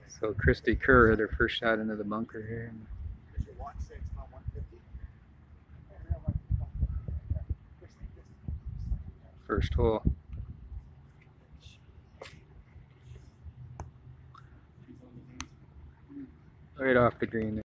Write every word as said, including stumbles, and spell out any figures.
So Christy Kerr had her first shot into the bunker here. First hole. Right off the green.